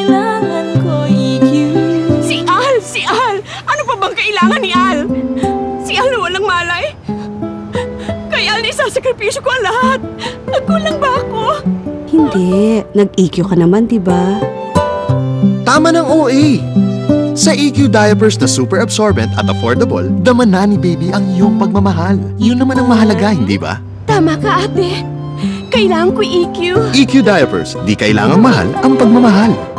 kailangan ko, EQ. Si Al! Si Al! Ano pa bang kailangan ni Al? Si Al na walang malay? Kay Al na isasakripisyo ko ang lahat. Nagkulang ba ako? Hindi. Nag-EQ ka naman, di ba? Tama ng OA! Sa EQ diapers na super absorbent at affordable, daman na ni baby ang iyong pagmamahal. Yun naman ang mahalaga, hindi ba? Tama ka, ate. Kailangan ko EQ. EQ diapers, di kailangang mahal ang pagmamahal.